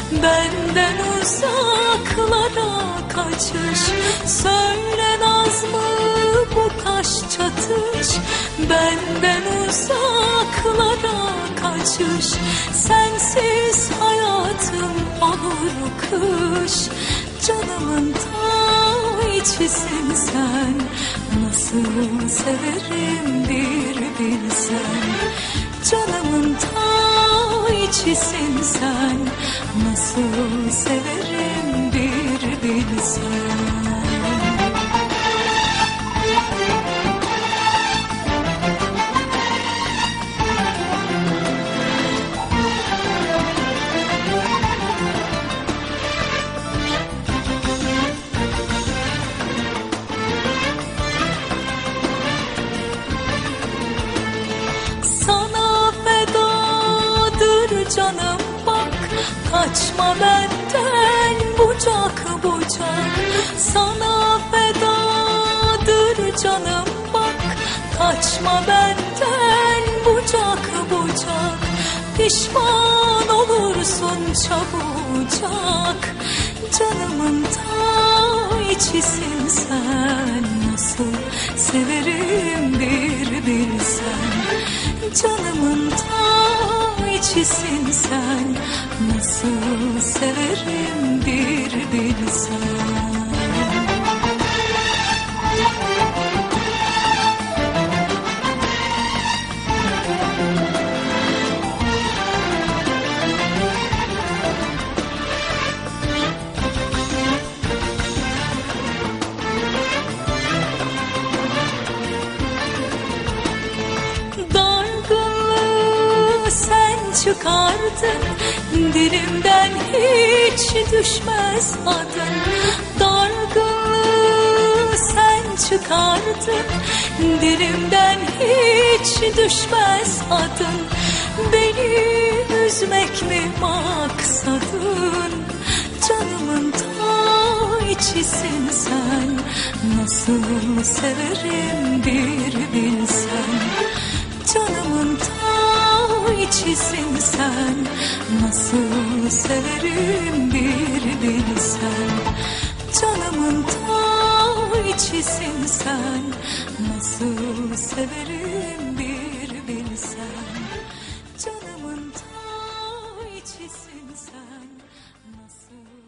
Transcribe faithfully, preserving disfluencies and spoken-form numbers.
benden uzaklara kaçış. Söyle naz mı bu kaş çatış, benden uzaklara kaçış. Sensiz hayatım olur kış, canımın ta içisin sen. Nasıl severim bir bilsen, canımın ta içisin sen. Nasıl severim bir bilsen. Sana fedadır canım bak, kaçma benden bucak bucak. Sana fedadır canım bak, kaçma benden bucak bucak. Pişman olursun çabucak, canımın ta içisin sen. Nasıl severim bir bilsen, canımın ta içisin sen. Nasıl severim bir bilsen. Çıkardın dilimden, hiç düşmez adın. Dargınlığı sen çıkardın dilimden, hiç düşmez adın. Beni üzmek mi maksadın, canımın ta içisin sen. Nasıl severim bir bilsen, canımın ta içisin sen. Nasıl severim bir bilsen, canımın ta içisin sen. Nasıl severim bir bilsen, canımın ta içisin sen. Nasıl